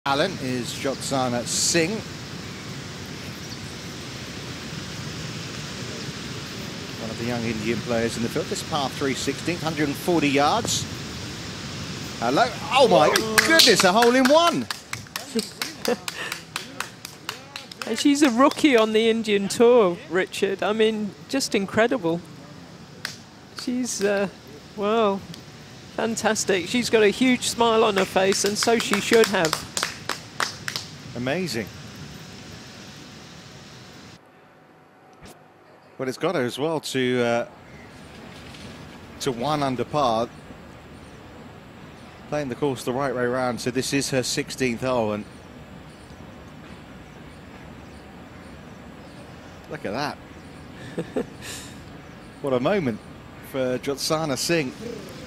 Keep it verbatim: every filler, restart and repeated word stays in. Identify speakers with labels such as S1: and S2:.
S1: Alan is Jyotsana Singh. One of the young Indian players in the field. This par three sixteenth, one hundred forty yards. Hello. Oh my goodness, a hole in one.
S2: And she's a rookie on the Indian tour, Richard. I mean, just incredible. She's, uh, well, fantastic. She's got a huge smile on her face, and so she should have.
S1: Amazing. Well, it's got her as well to uh, to one under par, playing the course the right way round. So this is her sixteenth hole, and look at that. What a moment for Jyotsana Singh.